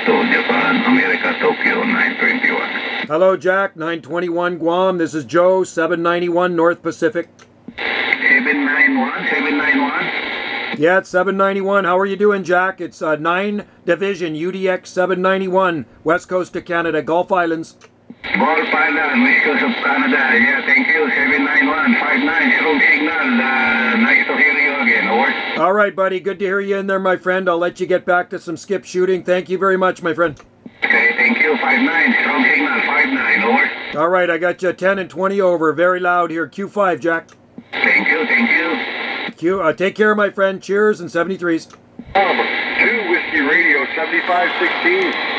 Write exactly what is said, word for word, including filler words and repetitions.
to Japan, America, Tokyo, nine twenty-one. Hello, Jack, nine twenty-one Guam. This is Joe, seven ninety-one North Pacific. seven nine one, seven nine one. Yeah, it's seven ninety-one. How are you doing, Jack? It's uh, nine Division, U D X seven ninety-one, West Coast of Canada, Gulf Islands. Gulf Island, West Coast of Canada. Yeah, thank you. seven nine one five nine, strong signal. Uh, nice to hear you again. Over. All right, buddy. Good to hear you in there, my friend. I'll let you get back to some skip shooting. Thank you very much, my friend. Okay, thank you. five nine, strong signal. five nine, over. All right, I got you ten and twenty over. Very loud here. Q five, Jack. Thank you, thank you. Q, uh, take care, my friend. Cheers and seventy-threes. Um, two Whiskey Radio seventy-five sixteen.